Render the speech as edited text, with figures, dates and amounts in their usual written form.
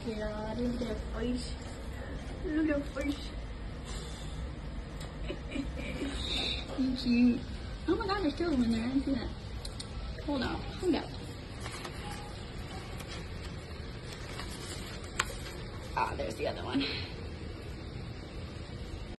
Yeah, look at that face. Look at that face. You cute. Oh my god, there's two of them in there. I didn't see that. Hold on. Hold up. Ah, there's the other one.